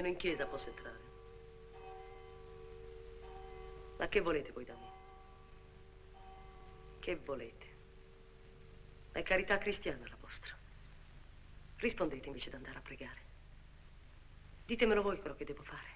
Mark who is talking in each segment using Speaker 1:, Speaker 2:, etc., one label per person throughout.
Speaker 1: in chiesa posso entrare. Ma che volete voi da me? Che volete? È carità cristiana la vostra. Rispondete invece di andare a pregare. Ditemelo voi quello che devo fare.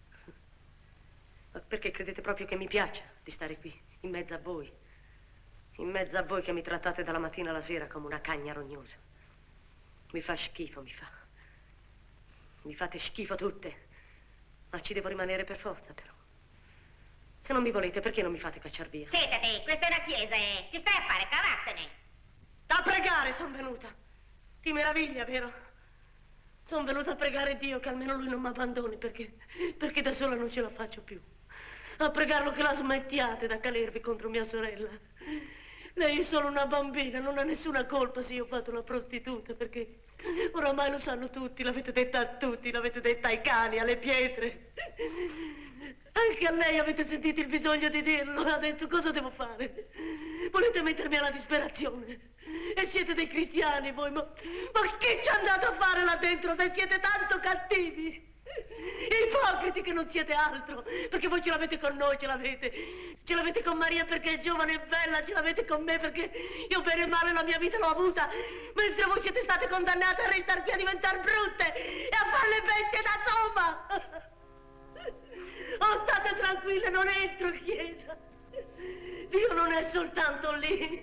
Speaker 1: Ma perché credete proprio che mi piaccia di stare qui, in mezzo a voi? In mezzo a voi che mi trattate dalla mattina alla sera come una cagna rognosa. Mi fa schifo, mi fa. Mi fate schifo tutte. Ma ci devo rimanere per forza, però. Se non mi volete, perché non mi fate cacciar via?
Speaker 2: Siedati, questa è una chiesa, eh. Che stai a fare? Cavattene.
Speaker 1: A pregare sono venuta. Ti meraviglia, vero? Sono venuta a pregare Dio che almeno lui non mi abbandoni, perché da sola non ce la faccio più. A pregarlo che la smettiate da calervi contro mia sorella. Lei è solo una bambina, non ha nessuna colpa se io ho fatto una prostituta, perché oramai lo sanno tutti, l'avete detta a tutti, l'avete detta ai cani, alle pietre. Anche a lei avete sentito il bisogno di dirlo, adesso cosa devo fare? Volete mettermi alla disperazione? E siete dei cristiani voi, ma che ci andate a fare là dentro se siete tanto cattivi? Ipocriti che non siete altro, perché voi ce l'avete con noi, ce l'avete con Maria perché è giovane e bella, ce l'avete con me perché io bene e male la mia vita l'ho avuta, mentre voi siete state condannate a restar qui a diventare brutte e a fare le bestie da somma. Oh, state tranquille, non entro in chiesa. Dio non è soltanto lì,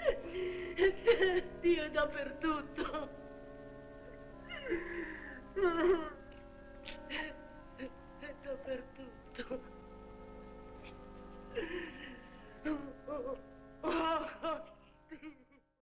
Speaker 1: Dio è dappertutto. È dappertutto. Oh, Dio.